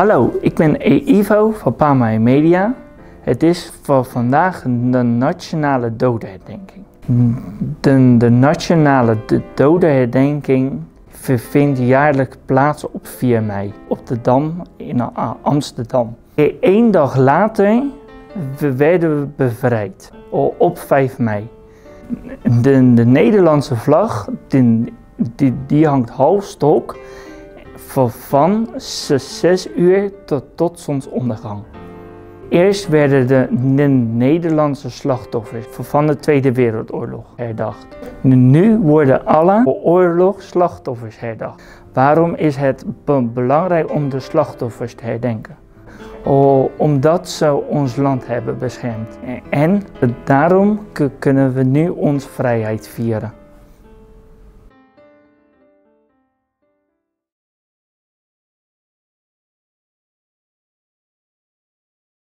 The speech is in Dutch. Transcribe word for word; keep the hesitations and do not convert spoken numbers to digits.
Hallo, ik ben Ivo van Pama Media. Het is voor vandaag de Nationale Dodenherdenking. De, de Nationale Dodenherdenking vindt jaarlijks plaats op vier mei op de Dam in Amsterdam. Eén dag later werden we bevrijd, op vijf mei. De, de Nederlandse vlag die, die, die hangt halfstok van zes uur tot, tot zonsondergang. Eerst werden de, de Nederlandse slachtoffers van de Tweede Wereldoorlog herdacht. Nu worden alle oorlogsslachtoffers herdacht. Waarom is het belangrijk om de slachtoffers te herdenken? Oh, omdat ze ons land hebben beschermd. En daarom kunnen we nu onze vrijheid vieren.